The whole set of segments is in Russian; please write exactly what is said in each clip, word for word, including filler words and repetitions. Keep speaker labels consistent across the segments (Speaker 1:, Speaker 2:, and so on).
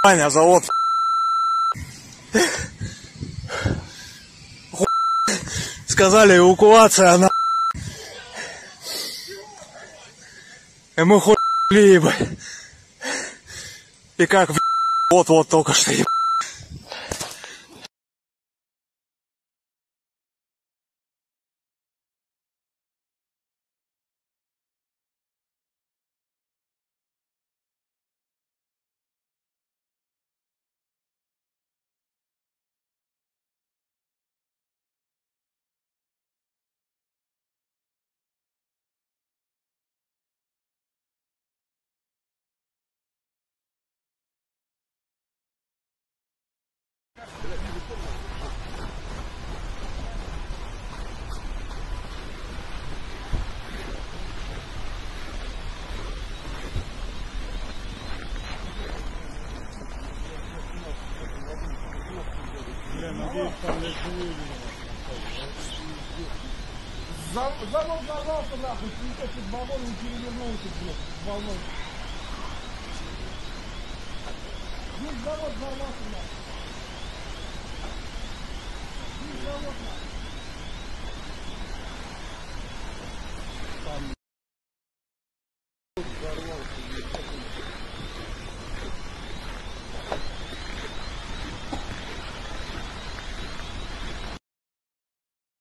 Speaker 1: Аня зовут. Сказали эвакуация, она. И мы хуй ебать. И как вот-вот только что ебать.
Speaker 2: Завод взорвался нахуй, с баллоном перевернулся, блядь, с волной. Здесь завод взорвался нахуй. Здесь завод нахуй. Там взорвался.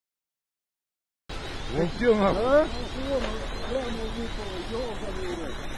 Speaker 2: Вот где нахуй? А? Прямо выпало, ёбаный рот.